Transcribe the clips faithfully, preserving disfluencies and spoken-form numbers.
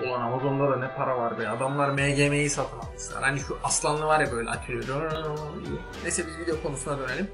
Ulan Amazon'da da ne para var be. Adamlar M G M'yi satın almışlar. Hani şu aslanlı var ya böyle açıyor. Neyse biz video konusuna dönelim.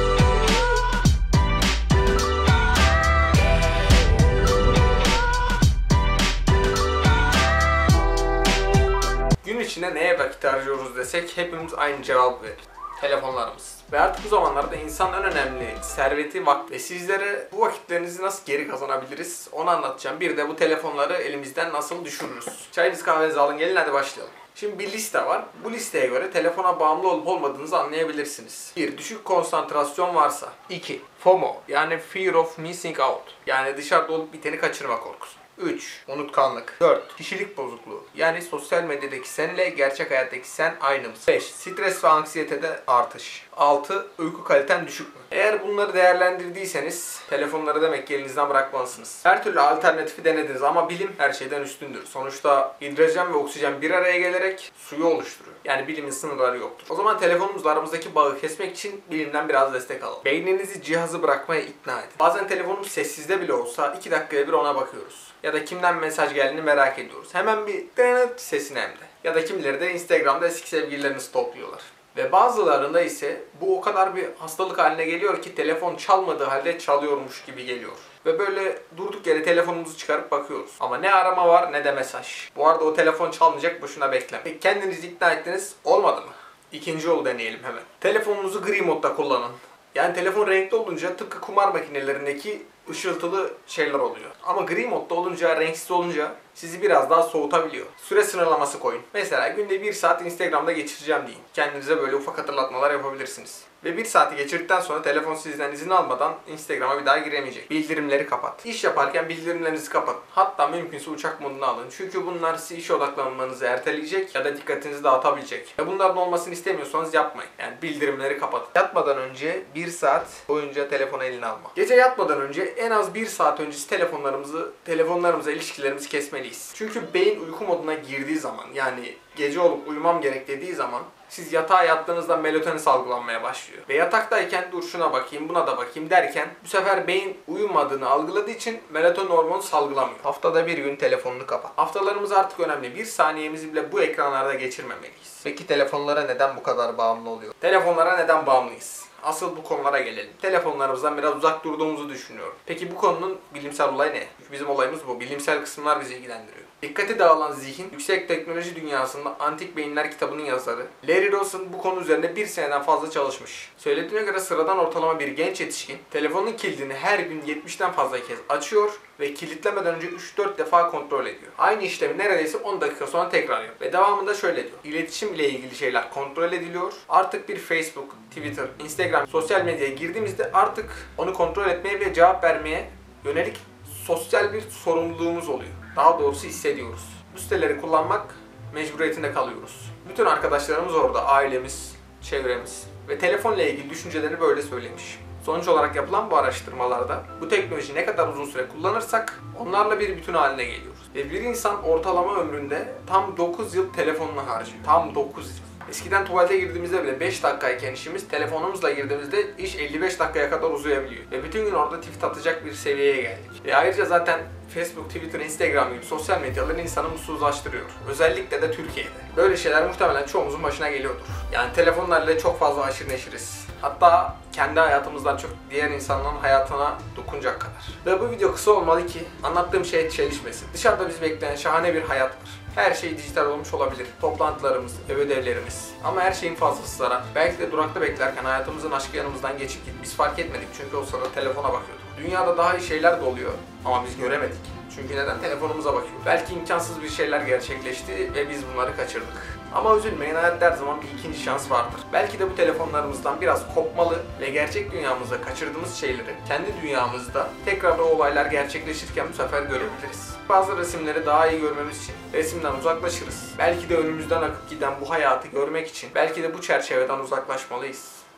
Gün içinde neye vakit harcıyoruz desek hepimiz aynı cevap verir. Telefonlarımız. Ve artık bu zamanlarda insanın en önemli serveti vakit. Ve sizlere bu vakitlerinizi nasıl geri kazanabiliriz onu anlatacağım. Bir de bu telefonları elimizden nasıl düşürürüz. Çayınızı kahvenizi alın gelin hadi başlayalım. Şimdi bir liste var. Bu listeye göre telefona bağımlı olup olmadığınızı anlayabilirsiniz. bir Düşük konsantrasyon varsa. iki FOMO yani Fear of Missing Out. Yani dışarıda olup biteni kaçırma korkusu. üç Unutkanlık. dört Kişilik bozukluğu. Yani sosyal medyadaki senle gerçek hayattaki sen aynı mısın? beş Stres ve anksiyetede artış. altı Uyku kaliten düşük mü? Eğer bunları değerlendirdiyseniz telefonları demek ki elinizden bırakmalısınız. Her türlü alternatifi denediniz ama bilim her şeyden üstündür. Sonuçta hidrojen ve oksijen bir araya gelerek suyu oluşturuyor. Yani bilimin sınırları yoktur. O zaman telefonumuzla aramızdaki bağı kesmek için bilimden biraz destek alalım. Beyninizi cihazı bırakmaya ikna edin. Bazen telefonumuz sessizde bile olsa iki dakikaya bir ona bakıyoruz. Ya da kimden mesaj geldiğini merak ediyoruz. Hemen bir tınıt sesini hem de. Ya da kimileri de Instagram'da eski sevgililerini stalkluyorlar. Ve bazılarında ise bu o kadar bir hastalık haline geliyor ki telefon çalmadığı halde çalıyormuş gibi geliyor. Ve böyle durduk yere telefonumuzu çıkarıp bakıyoruz. Ama ne arama var ne de mesaj. Bu arada o telefon çalmayacak, boşuna bekleme. Peki kendinizi ikna ettiniz, olmadı mı? İkinci yolu deneyelim hemen. Telefonunuzu gri modda kullanın. Yani telefon renkli olunca tıpkı kumar makinelerindeki ışıltılı şeyler oluyor. Ama gri modda olunca, renksiz olunca sizi biraz daha soğutabiliyor. Süre sınırlaması koyun. Mesela günde bir saat Instagram'da geçireceğim deyin. Kendinize böyle ufak hatırlatmalar yapabilirsiniz. Ve bir saati geçirdikten sonra telefon sizden izin almadan Instagram'a bir daha giremeyecek. Bildirimleri kapat. İş yaparken bildirimlerinizi kapatın. Hatta mümkünse uçak moduna alın. Çünkü bunlar sizi işe odaklanmanızı erteleyecek ya da dikkatinizi dağıtabilecek. Ve bunların olmasını istemiyorsanız yapmayın. Yani bildirimleri kapatın. Yatmadan önce bir saat boyunca telefonu eline alma. Gece yatmadan önce en az bir saat öncesi telefonlarımızı, telefonlarımıza ilişkilerimizi kesmeliyiz. Çünkü beyin uyku moduna girdiği zaman, yani gece olup uyumam gerek dediği zaman siz yatağa yattığınızda melatonin salgılanmaya başlıyor. Ve yataktayken dur şuna bakayım, buna da bakayım derken bu sefer beyin uyumadığını algıladığı için melatonin hormonu salgılamıyor. Haftada bir gün telefonunu kapat. Haftalarımız artık önemli. Bir saniyemizi bile bu ekranlarda geçirmemeliyiz. Peki telefonlara neden bu kadar bağımlı oluyor? Telefonlara neden bağımlıyız? Asıl bu konulara gelelim. Telefonlarımızdan biraz uzak durduğumuzu düşünüyorum. Peki bu konunun bilimsel olayı ne? Çünkü bizim olayımız bu. Bilimsel kısımlar bizi ilgilendiriyor. Dikkati dağılan zihin, yüksek teknoloji dünyasında Antik Beyinler kitabının yazarı Larry Ross'un bu konu üzerinde bir seneden fazla çalışmış. Söylediğine göre sıradan ortalama bir genç yetişkin telefonun kilidini her gün yetmişten fazla kez açıyor ve kilitlemeden önce üç dört defa kontrol ediyor. Aynı işlemi neredeyse on dakika sonra tekrar yapıyor. Ve devamında şöyle diyor. İletişim ile ilgili şeyler kontrol ediliyor. Artık bir Facebook, Twitter, Instagram, sosyal medyaya girdiğimizde artık onu kontrol etmeye ve cevap vermeye yönelik sosyal bir sorumluluğumuz oluyor. Daha doğrusu hissediyoruz. Bu siteleri kullanmak mecburiyetinde kalıyoruz. Bütün arkadaşlarımız orada, ailemiz, çevremiz ve telefonla ilgili düşüncelerini böyle söylemiş. Sonuç olarak yapılan bu araştırmalarda bu teknolojiyi ne kadar uzun süre kullanırsak onlarla bir bütün haline geliyoruz. Ve bir insan ortalama ömründe tam dokuz yıl telefonunu harcıyor. Tam dokuz yıl. Eskiden tuvalete girdiğimizde bile beş dakikayken işimiz telefonumuzla girdiğimizde iş elli beş dakikaya kadar uzayabiliyor. Ve bütün gün orada tweet atacak bir seviyeye geldik. Ve ayrıca zaten Facebook, Twitter, Instagram gibi sosyal medyalar insanı mutsuzlaştırıyor. Özellikle de Türkiye'de. Böyle şeyler muhtemelen çoğumuzun başına geliyordur. Yani telefonlarla çok fazla aşırı neşiriz. Hatta kendi hayatımızdan çok diğer insanların hayatına dokunacak kadar. Ve bu video kısa olmalı ki anlattığım şey çelişmesin. Dışarıda bizi bekleyen şahane bir hayat var. Her şey dijital olmuş olabilir. Toplantılarımız, ev ödevlerimiz. Ama her şeyin fazlası zarar. Belki de durakta beklerken hayatımızın aşkı yanımızdan geçip gitti. Biz fark etmedik çünkü o sırada telefona bakıyorduk. Dünyada daha iyi şeyler de oluyor ama biz göremedik. Çünkü neden? Telefonumuza bakıyoruz. Belki imkansız bir şeyler gerçekleşti ve biz bunları kaçırdık. Ama üzülmeyin, hayatta her zaman bir ikinci şans vardır. Belki de bu telefonlarımızdan biraz kopmalı ve gerçek dünyamızda kaçırdığımız şeyleri kendi dünyamızda tekrar o olaylar gerçekleşirken bu sefer görebiliriz. Bazı resimleri daha iyi görmemiz için resimden uzaklaşırız. Belki de önümüzden akıp giden bu hayatı görmek için belki de bu çerçeveden uzaklaşmalıyız.